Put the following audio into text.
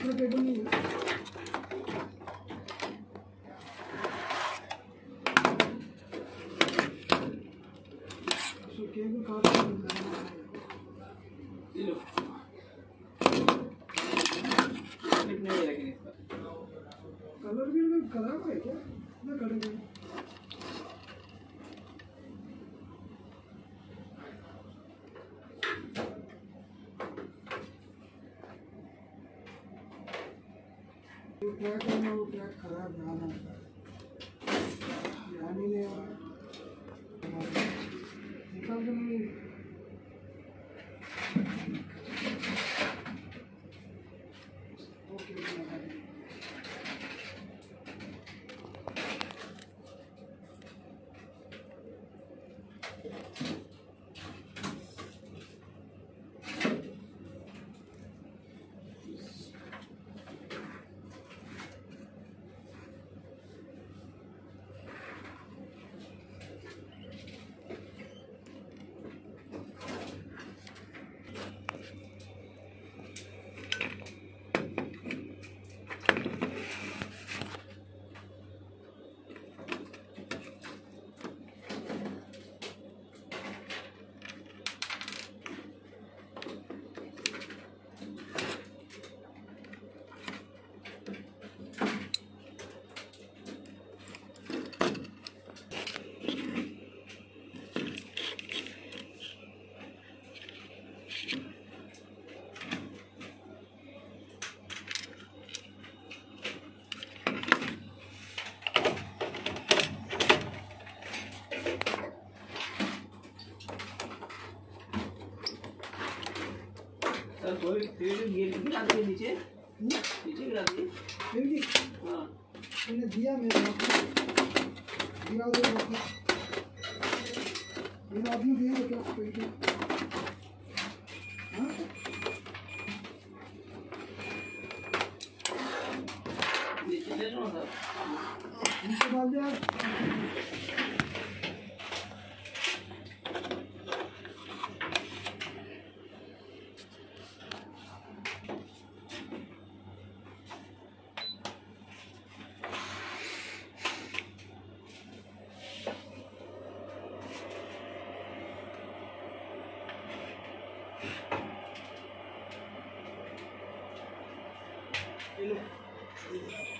दूसरा केबल नहीं है। केबल कहाँ पे लगाना है? लो नहीं है, लेकिन इसका कलर भी मतलब खराब है क्या? ना कलर भी ट्रैक है ना, वो ट्रैक खराब ध्यान आता है, ध्यान ही नहीं आ रहा निकाल के नहीं। कोई गिरा दिए नीचे गिरा दिए फिर हाँ मैंने दिया मेरे गिरा दो मेरा आदमी दिया तो क्या कोई हाँ नीचे ले लो ना नीचे डाल दिया Hello.